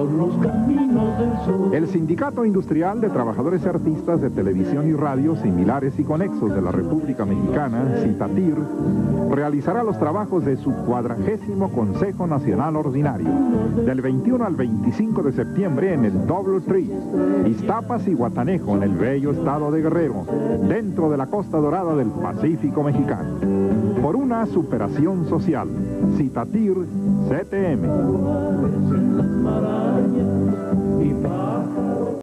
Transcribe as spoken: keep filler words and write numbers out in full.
por los caminos del sur. El Sindicato Industrial de Trabajadores y Artistas de Televisión y Radio Similares y Conexos de la República Mexicana, CITATIR, realizará los trabajos de su cuadragésimo Consejo Nacional Ordinario, del veintiuno al veinticinco de septiembre en el Double Tree, Iztapas y Guatanejo, en el bello estado de Guerrero, dentro de la Costa Dorada del Pacífico mexicano. Por una superación social, CITATIR C T M.